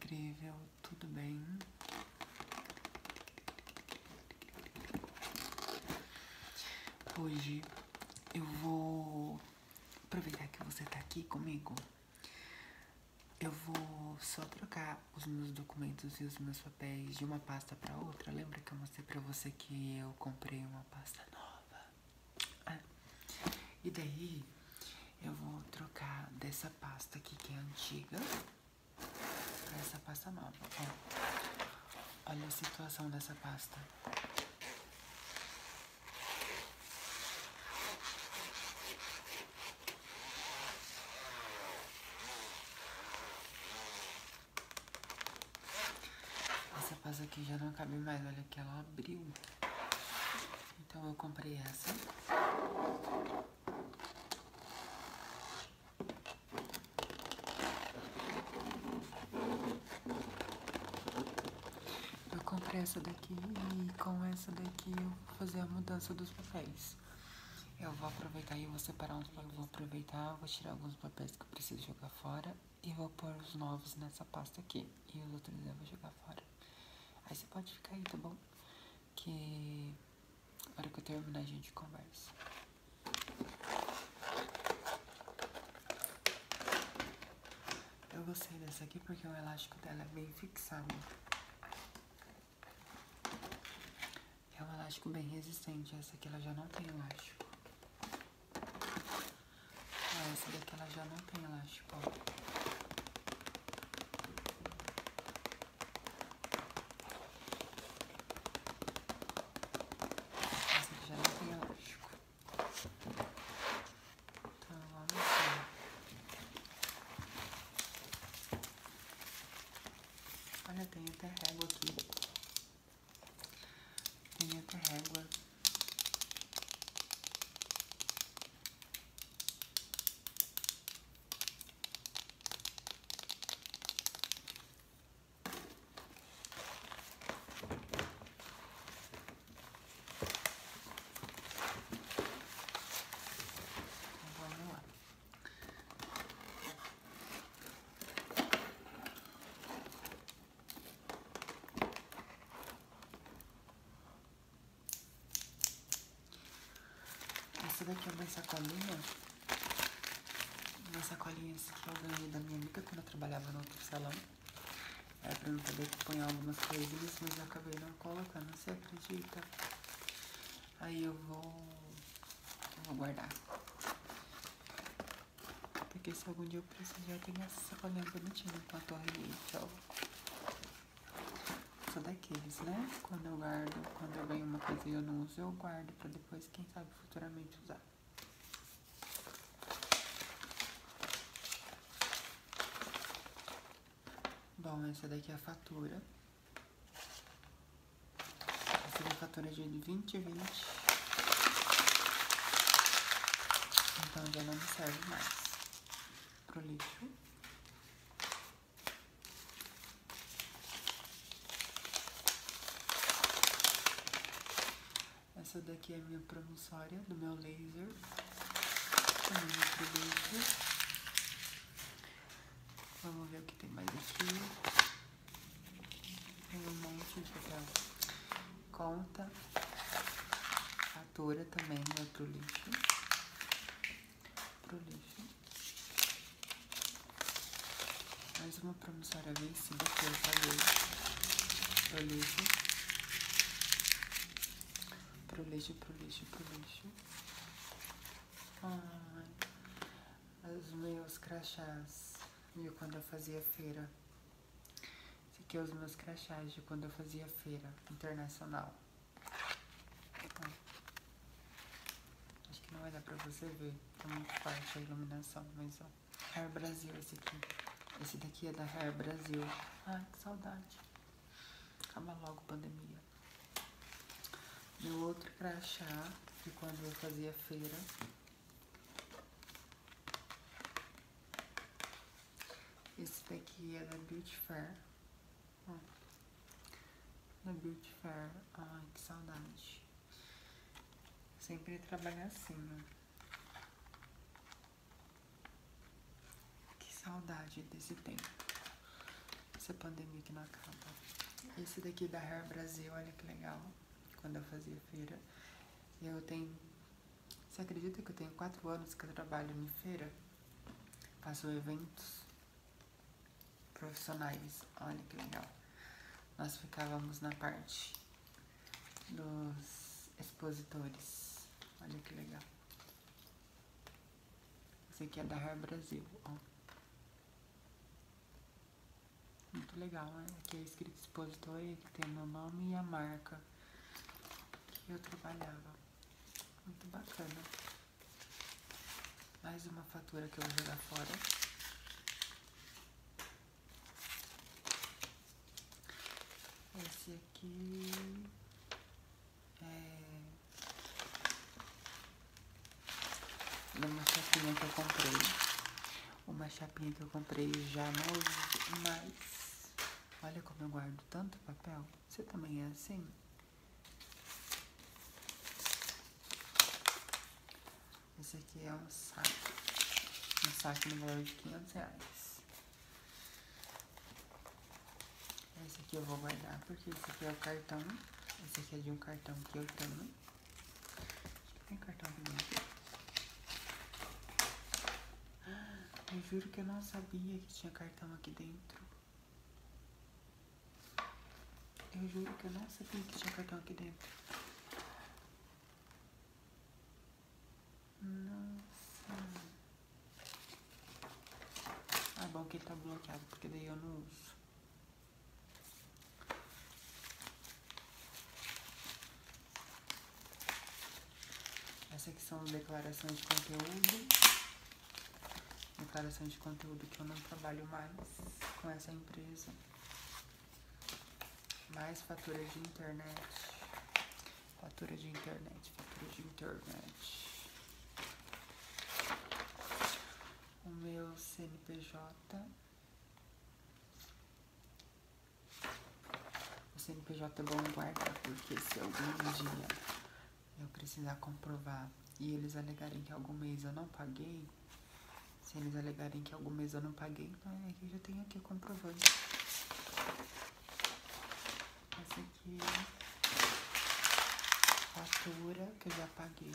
incrível, tudo bem? Hoje eu vou aproveitar que você tá aqui comigo. Eu vou só trocar os meus documentos e os meus papéis de uma pasta pra outra. Lembra que eu mostrei pra você que eu comprei uma pasta nova? E daí eu vou trocar dessa pasta aqui que é antiga pra essa pasta nova. Olha a situação dessa pasta. Essa pasta aqui já não cabe mais, olha que ela abriu. Então eu comprei essa. Eu comprei essa daqui e com essa daqui eu vou fazer a mudança dos papéis. Eu vou aproveitar e vou separar uns papéis. Eu vou aproveitar, vou tirar alguns papéis que eu preciso jogar fora e vou pôr os novos nessa pasta aqui. E os outros eu vou jogar fora. Aí você pode ficar aí, tá bom? Que na hora que eu terminar a gente conversa. Eu gostei dessa aqui porque o elástico dela é bem fixado. É um elástico bem resistente. Essa aqui ela já não tem elástico. Essa daqui ela já não tem elástico, ó. Essa aqui já não tem elástico. Então vamos ver. Olha, tem até régua aqui. Tem até régua. Essa daqui é uma sacolinha. Uma sacolinha que eu ganhei da minha amiga quando eu trabalhava no outro salão. Era pra eu poder pôr algumas coisinhas, mas eu acabei não colocando, você acredita? Aí eu vou guardar. Porque se algum dia eu precisar, eu tenho essa sacolinha bonitinha com a torre Eiffel. Só daqueles, né? Quando eu ganho uma coisa e eu não uso, eu guardo pra depois, quem sabe, futuramente usar. Bom, essa daqui é a fatura. Essa é a fatura de 2020. Então já não me serve mais pro lixo. Essa daqui é a minha promissória do meu laser. Também é pro lixo. Vamos ver o que tem mais aqui. Tem um monte de papel. Conta. Fatura também é pro lixo. Pro lixo. Mais uma promissória vencida que eu paguei. Pro lixo. Pro lixo, pro lixo, pro lixo. Ai, os meus crachás. De quando eu fazia feira. Esse aqui é os meus crachás de quando eu fazia feira internacional. Acho que não vai dar pra você ver. Tá muito forte a iluminação, mas ó. Hair Brasil esse aqui. Esse daqui é da Hair Brasil. Ai, que saudade. Acaba logo a pandemia. Meu outro crachá de quando eu fazia feira. Esse daqui é da Beauty Fair. Da Beauty Fair. Ai, que saudade. Sempre trabalhar assim, ó. Que saudade desse tempo. essa pandemia que não acaba. Esse daqui da Hair Brasil, olha que legal. Quando eu fazia feira. Eu tenho... Você acredita que eu tenho 4 anos que eu trabalho em feira? Faço eventos profissionais. Olha que legal. Nós ficávamos na parte dos expositores. Olha que legal. Esse aqui é da Hair Brasil, ó. Muito legal, né? Aqui é escrito expositor e aqui tem meu nome e a marca que eu trabalhava. Muito bacana. Mais uma fatura que eu vou jogar fora. Esse aqui é uma chapinha que eu comprei. Uma chapinha que eu comprei já não uso mais. Olha como eu guardo tanto papel. Você também é assim? Esse aqui é um saco. Um saco no valor de R$500. Esse aqui eu vou guardar porque esse aqui é o cartão. Esse aqui é de um cartão que eu tenho. Acho que tem cartão aqui. Eu juro que eu não sabia que tinha cartão aqui dentro. Eu juro que eu não sabia que tinha cartão aqui dentro. Nossa. Ah, bom que ele tá bloqueado, porque daí eu não uso. Essa aqui são declarações de conteúdo. Declaração de conteúdo que eu não trabalho mais com essa empresa. Mais fatura de internet. Fatura de internet. O meu CNPJ. O CNPJ é bom guardar, porque se algum dia eu precisar comprovar e eles alegarem que algum mês eu não paguei, se eles alegarem que algum mês eu não paguei, então é que eu já tenho aqui o comprovante. Essa aqui, fatura que eu já paguei.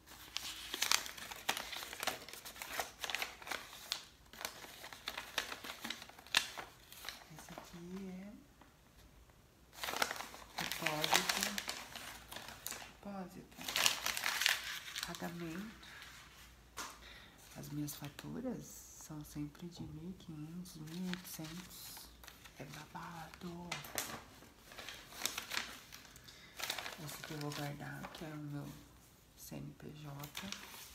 Esse aqui é depósito, pagamento. As minhas faturas são sempre de 1.500, 1.800. É babado. Esse aqui eu vou guardar, que é o meu CNPJ.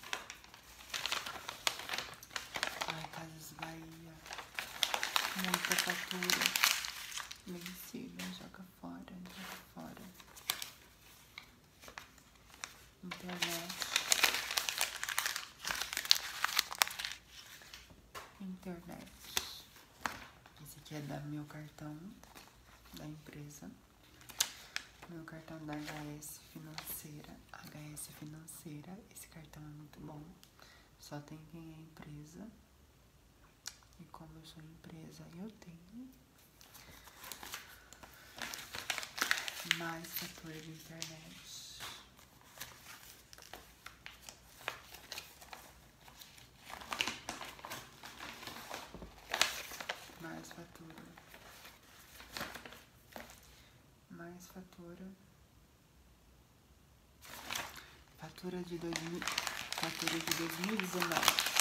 Ai, Casas Bahia. Muita fatura. Vencida, joga fora. Internet. Esse aqui é do meu cartão da empresa. Meu cartão da HS Financeira. HS Financeira. Esse cartão é muito bom. Só tem quem é empresa. E como eu sou empresa, eu tenho mais fatura de internet. Mais fatura. Fatura de 2019.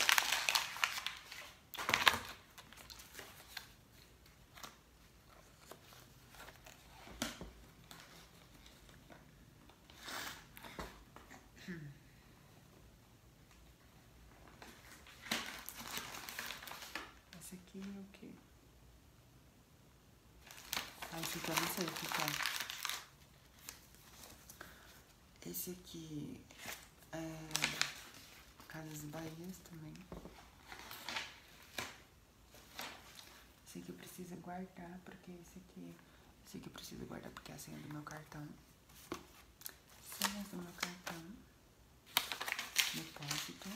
Esse aqui é o quê? Esse aqui eu não sei o que é. Esse aqui é Casas Bahias também. Esse aqui eu preciso guardar, porque esse aqui eu preciso guardar porque é a senha do meu cartão. Senha do meu cartão. Depósito.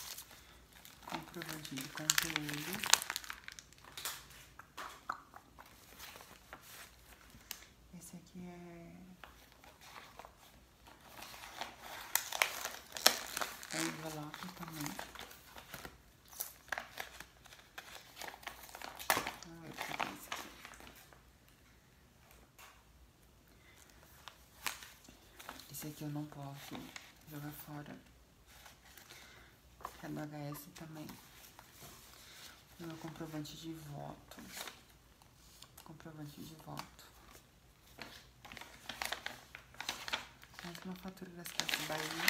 Comprovante de conteúdo. Esse aqui eu não posso jogar fora. É do HS também. Meu comprovante de voto. Comprovante de voto. Mais uma fatura das Casas Bahia.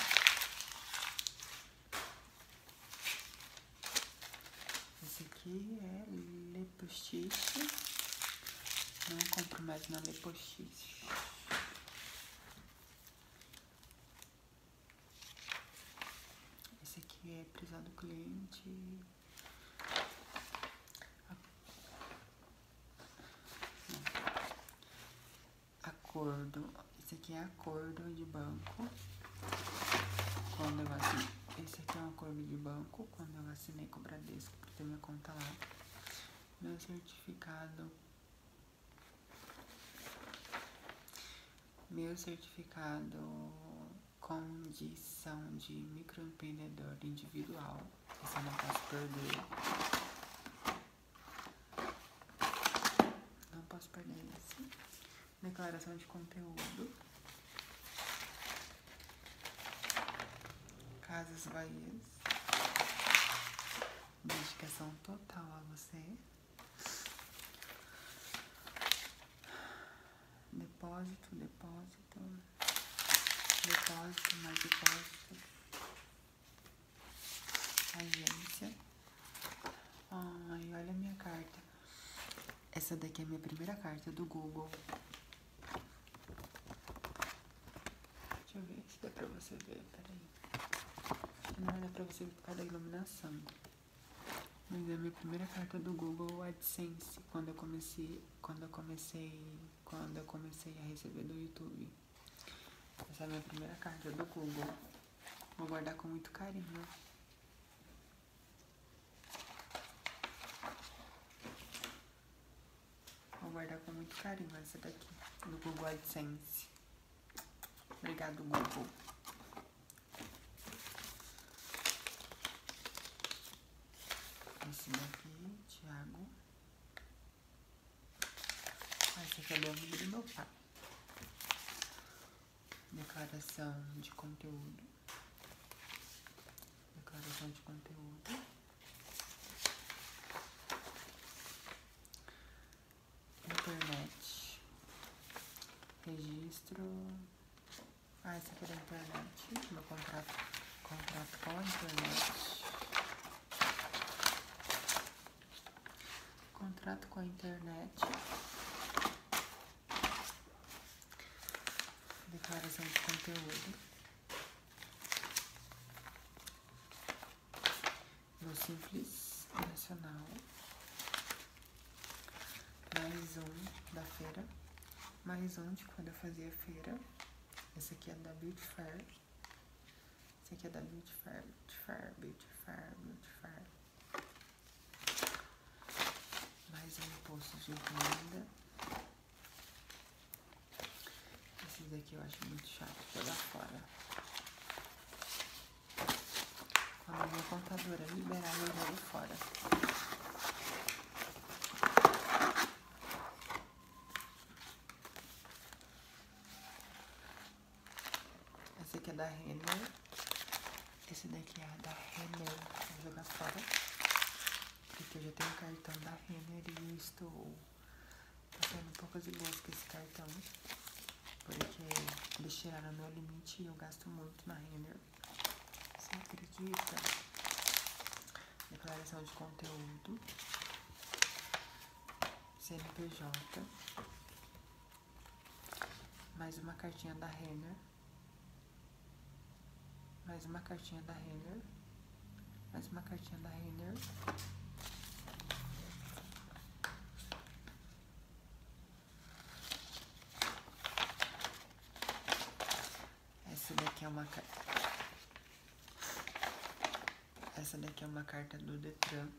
Esse aqui é Lepostiche. Não compro mais na Lepostiche. Esse aqui é prisão do cliente. Acordo. Esse aqui é acordo de banco. Quando eu assinei. Esse aqui é um acordo de banco. Quando eu assinei com o Bradesco pra ter minha conta lá. Meu certificado. Meu certificado condição de microempreendedor individual. Esse eu não posso perder. Não posso perder esse. Declaração de conteúdo. Casas Bahias. Dedicação total a você. Depósito, depósito. Depósito, mais depósito. Agência. Ai, olha a minha carta. Essa daqui é a minha primeira carta do Google. Deixa eu ver se dá pra você ver, peraí. Não dá pra você ver por causa da iluminação. Mas é a minha primeira carta do Google AdSense, quando eu comecei a receber do YouTube. Essa é a minha primeira carta do Google. Vou guardar com muito carinho. Vou guardar com muito carinho essa daqui, do Google AdSense. Obrigado, Google. Esse daqui, Thiago. Esse aqui é do amigo do meu pai. Declaração de conteúdo. Declaração de conteúdo. Internet. Registro. Esse aqui é da internet. Meu contrato com a internet. Contrato com a internet. Declaração de conteúdo. No Simples Nacional. Mais um da feira. Mais um de quando eu fazia feira. Esse aqui é da Beauty Fair. Esse aqui é da Beauty Fair. Beauty Fair. Mais um imposto de renda. Esses daqui eu acho muito chato jogar fora. Quando a minha contadora liberar, eu jogo fora. Esse aqui é da Renner. Esse daqui é da Renner. Vou jogar fora. Porque eu já tenho o cartão da Renner e eu estou passando poucas e boas com esse cartão. Porque eles tiraram meu limite e eu gasto muito na Renner. Você acredita? Declaração de conteúdo. CNPJ. Mais uma cartinha da Renner. Mais uma cartinha da Renner. Mais uma cartinha da Renner. Essa daqui é uma carta. Essa daqui é uma carta do Detran.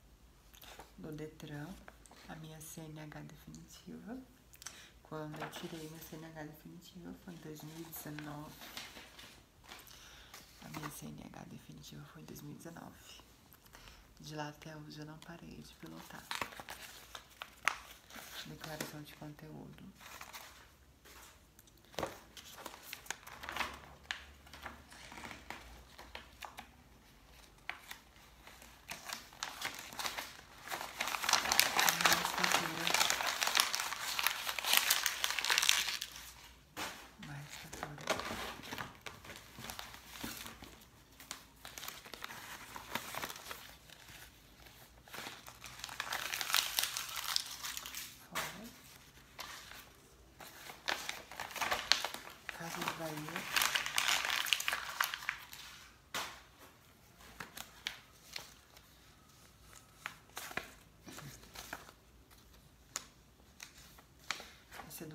A minha CNH definitiva. Quando eu tirei minha CNH definitiva foi em 2019. A minha CNH definitiva foi em 2019. De lá até hoje eu não parei de pilotar. Declaração de conteúdo.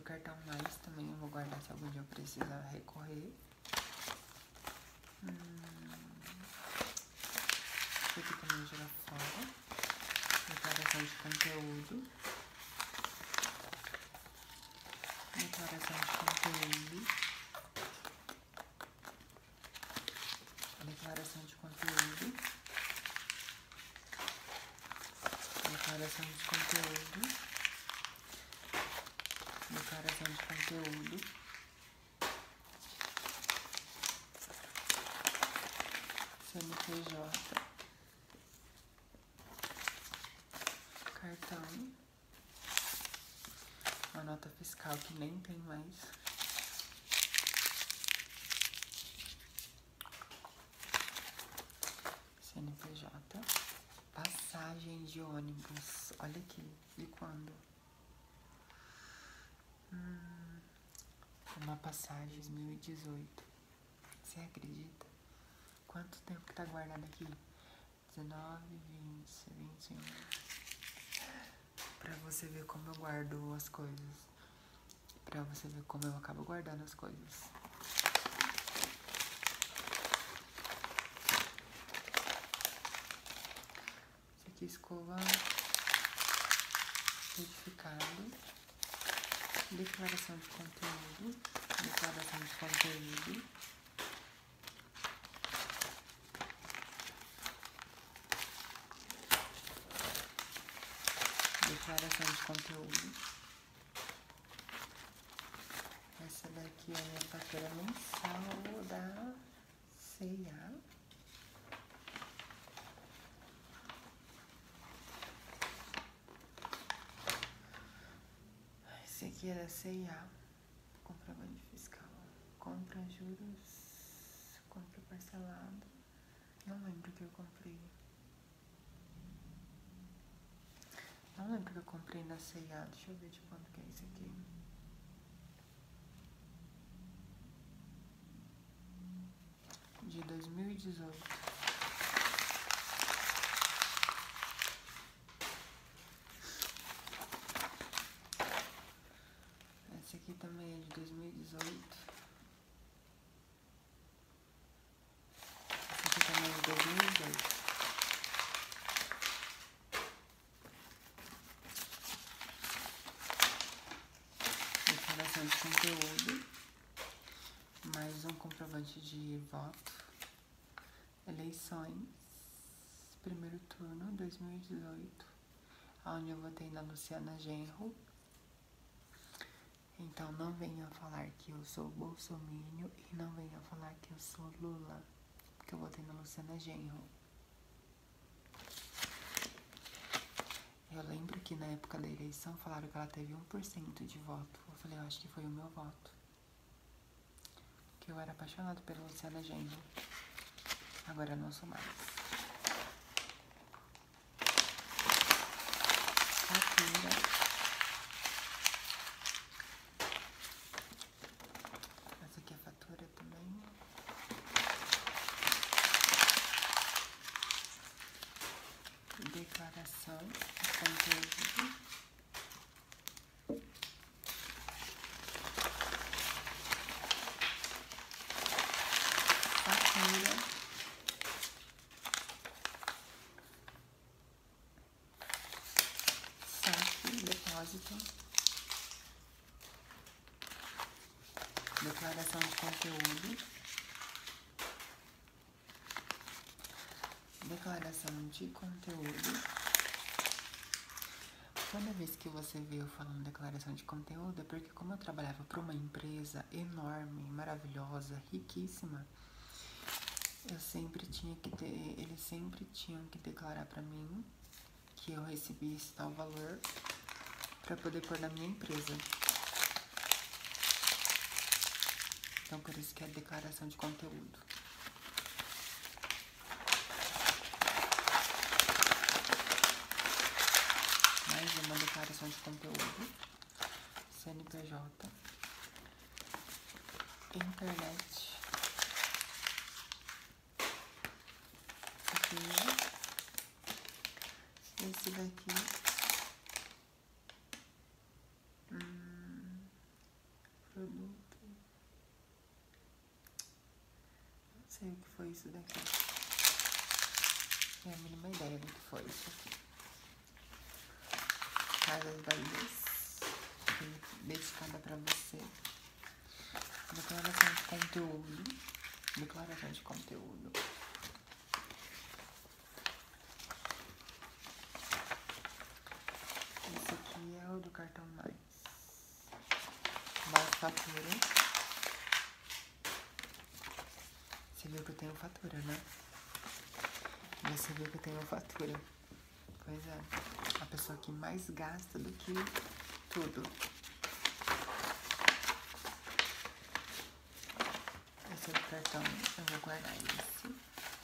cartão mais também, eu vou guardar se algum dia eu precisar recorrer. Esse aqui também eu jogar fora. Declaração de conteúdo. Declaração de conteúdo. Declaração de conteúdo. Declaração de conteúdo. Declaração de conteúdo. CNPJ. Cartão. Uma nota fiscal que nem tem mais. CNPJ. Passagem de ônibus. Olha aqui. De quando? Uma passagem 2018. Você acredita? Quanto tempo que tá guardado aqui? 19, 20, 21. Pra você ver como eu guardo as coisas. Pra você ver como eu acabo guardando as coisas. Esse aqui, escova. Certificado. Declaração de conteúdo. Declaração de conteúdo. Declaração de conteúdo. Essa daqui é a minha fatura mensal da C&A. Esse aqui é da C&A. Comprovante fiscal. Compra, juros. Compra parcelado. Não lembro o que eu comprei. Não lembro que eu comprei na C&A. Deixa eu ver de quanto que é isso aqui. De 2018. Esse aqui também é de 2018. Esse aqui também é de 2018. Declaração de conteúdo. Mais um comprovante de voto. Eleições. Primeiro turno, 2018. Onde eu votei na Luciana Genro. Então não venha falar que eu sou bolsominion e não venha falar que eu sou Lula. Porque eu votei na Luciana Genro. Eu lembro que na época da eleição falaram que ela teve 1% de voto. Eu falei, eu acho que foi o meu voto. Porque eu era apaixonado pela Luciana Genro. Agora eu não sou mais. Fatura. Essa aqui é a fatura também. Declaração de conteúdo. Fatura. Saque, depósito. Declaração de conteúdo. Declaração de conteúdo. Toda vez que você vê eu falando declaração de conteúdo, é porque como eu trabalhava para uma empresa enorme, maravilhosa, riquíssima, eu sempre tinha que ter, eles sempre tinham que declarar para mim que eu recebia esse tal valor para poder pôr na minha empresa. Então por isso que é declaração de conteúdo. Mais uma declaração de conteúdo. CNPJ. Internet. Aqui. Esse daqui. sei o que foi isso daqui. Tenho a mínima ideia do que foi isso aqui. Casas Bahias, dedicada pra você. Declaração de conteúdo. Declaração de conteúdo. Esse aqui é o do cartão mais. Mais fatura. Você viu que eu tenho fatura, né? Você viu que eu tenho fatura. Pois é. A pessoa que mais gasta do que tudo. Esse é o cartão. Eu vou guardar esse.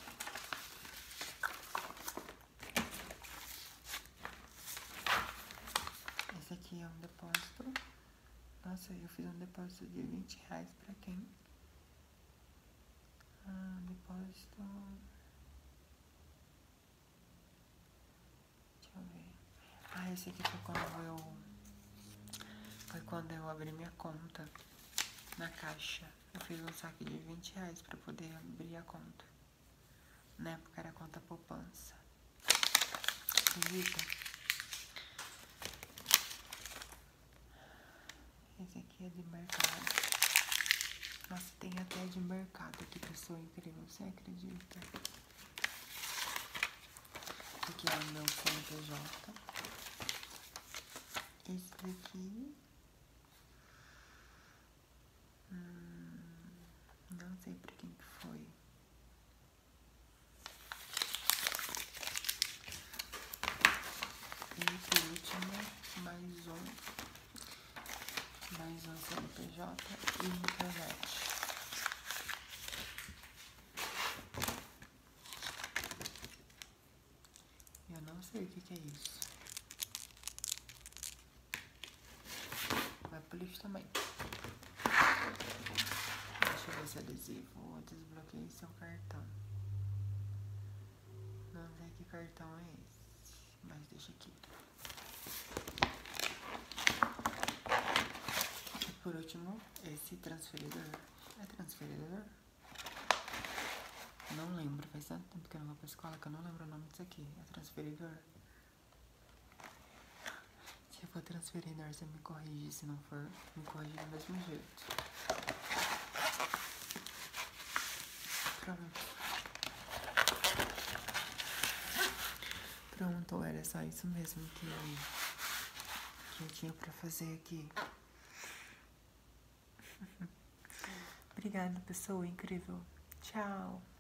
Esse aqui é um depósito. Nossa, eu fiz um depósito de R$20 pra quem? Depósito. Deixa eu ver. Esse aqui foi quando eu abri minha conta na Caixa. Eu fiz um saque de R$20 pra poder abrir a conta. Na época era conta poupança. Acredita? Esse aqui é de mercado. Nossa, tem até de mercado aqui, pessoa incrível. Você acredita? Esse aqui é o meu CNPJ. Esse daqui... não sei pra quem que foi. E por último, mais um CNPJ e internet. Eu não sei o que é isso. Vai pro lixo também. Deixa eu ver esse adesivo. Desbloqueie seu cartão. Não sei que cartão é esse, mas deixa aqui. E por último, esse transferidor. É transferidor? Não lembro, faz tanto tempo que eu não vou pra escola que eu não lembro o nome disso aqui. É transferidor? Se for transferidor, você me corrige. Se não for, me corrige do mesmo jeito. Pronto, era só isso mesmo que eu tinha pra fazer aqui. Obrigada, pessoa incrível. Tchau.